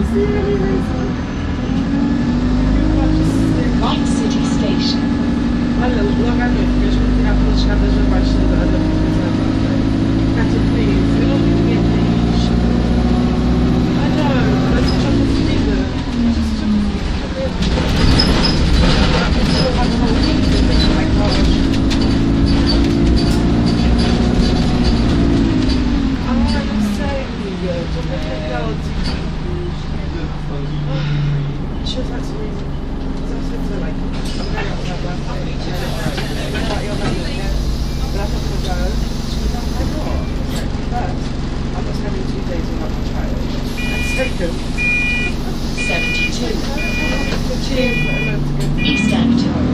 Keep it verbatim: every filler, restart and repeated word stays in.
Light City Station. Olha, logo à noite, mesmo que tirar pelas escadas abaixo da da televisão, está tudo feliz. Eu não tinha isto. Ah não, mas eu já estou fedida. Mas eu já estou fedida. A pessoa vai tomar um vinho, deixa lá em casa. Ah, não sei, amiga. Estou bem naquela tipo. Deixa eu fazer isso. Like, I'm going to have that last week. I thought you'll have it again. But I thought we'll go. She was like, I got. First, I was having two days without my child. And second, seventy-two. the tube that I learned to go East End.